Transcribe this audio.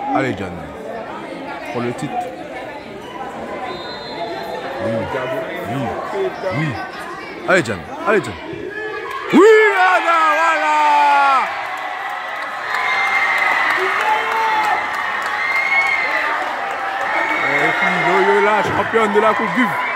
Allez, John. Pour le titre. Oui. Oui. Oui. Allez, John. Allez, John. Oui, voilà. Et puis, Loyola, championne de la Coupe Gouv.